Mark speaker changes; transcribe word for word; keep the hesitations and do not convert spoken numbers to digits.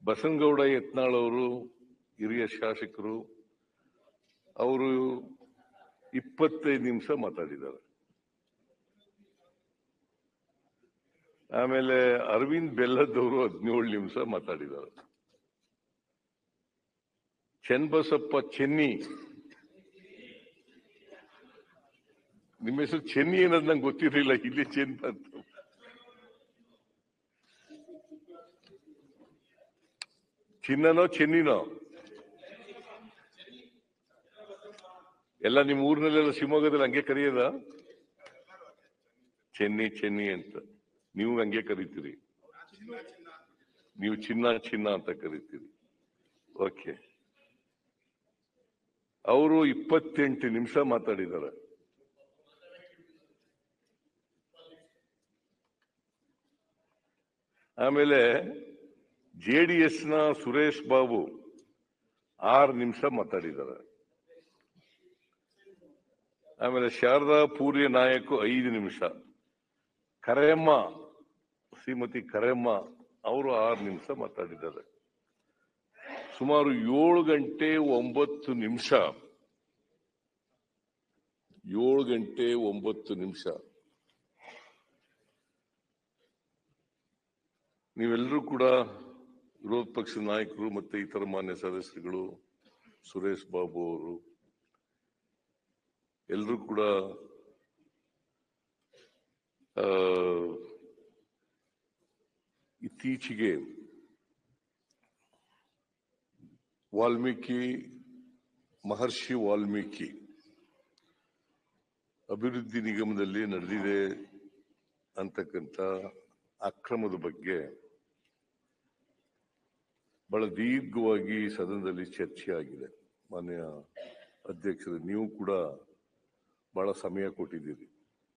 Speaker 1: ಬಸನಗೌಡ ಯತ್ನಾಳ್ ಅವರು ಹಿರಿಯ ಶಾಸಕರು, ಅವರು ಇಪ್ಪತ್ತೈದು ನಿಮಿಷ ಮಾತಾಡಿದ್ದಾರೆ. ಆಮೇಲೆ ಅರವಿಂದ್ ಬೆಲ್ಲದವರು ಹದಿನೇಳು ನಿಮಿಷ ಮಾತಾಡಿದ್ದಾರೆ. ಚನ್ನಬಸಪ್ಪ ಚೆನ್ನಿ, ನಿಮ್ಮ ಹೆಸರು ಚೆನ್ನಿ ಏನದ್ ನಂಗೆ ಗೊತ್ತಿರಲಿಲ್ಲ, ಇಲ್ಲಿ ಚೆನ್ನ ಅಂತ. ಚಿನ್ನನೋ ಚೆನ್ನಿನೋ ಎಲ್ಲ ನಿಮ್ಮ ಊರಿನಲ್ಲೆಲ್ಲ ಶಿವಮೊಗ್ಗದಲ್ಲಿ ಹಂಗೆ ಕರೆಯೋದ? ಚೆನ್ನಿ ಚೆನ್ನಿ ಅಂತ ನೀವು ಹಂಗೆ ಕರಿತೀರಿ, ನೀವು ಚಿನ್ನ ಚಿನ್ನ ಅಂತ ಕರಿತೀರಿ. ಓಕೆ, ಅವರು ಇಪ್ಪತ್ತೆಂಟು ನಿಮಿಷ ಮಾತಾಡಿದ್ದಾರೆ. ಆಮೇಲೆ ಜೆ ಡಿ ಎಸ್ ನ ಸುರೇಶ್ ಬಾಬು ಆರು ನಿಮಿಷ ಮಾತಾಡಿದ್ದಾರೆ. ಆಮೇಲೆ ಶಾರದಾ ಪೂರ್ಯ ನಾಯಕ್ ಐದು ನಿಮಿಷ, ಕರೆಯಮ್ಮ ಶ್ರೀಮತಿ ಕರೆಯಮ್ಮ ಅವರು ಆರು ನಿಮಿಷ ಮಾತಾಡಿದ್ದಾರೆ. ಸುಮಾರು ಏಳು ಗಂಟೆ ಒಂಬತ್ತು ನಿಮಿಷ ಏಳು ಗಂಟೆ ಒಂಬತ್ತು ನಿಮಿಷ ನೀವೆಲ್ಲರೂ ಕೂಡ ವಿರೋಧ ಪಕ್ಷದ ನಾಯಕರು ಮತ್ತೆ ಇತರ ಮಾನ್ಯ ಸದಸ್ಯರುಗಳು, ಸುರೇಶ್ ಬಾಬು ಅವರು ಎಲ್ಲರೂ ಕೂಡ ಇತ್ತೀಚೆಗೆ ವಾಲ್ಮೀಕಿ ಮಹರ್ಷಿ ವಾಲ್ಮೀಕಿ ಅಭಿವೃದ್ಧಿ ನಿಗಮದಲ್ಲಿ ನಡೆದಿದೆ ಅಂತಕ್ಕಂಥ ಅಕ್ರಮದ ಬಗ್ಗೆ ಬಹಳ ದೀರ್ಘವಾಗಿ ಸದನದಲ್ಲಿ ಚರ್ಚೆ ಆಗಿದೆ. ಮಾನ್ಯ ಅಧ್ಯಕ್ಷರು, ನೀವು ಕೂಡ ಬಹಳ ಸಮಯ ಕೊಟ್ಟಿದ್ದೀರಿ.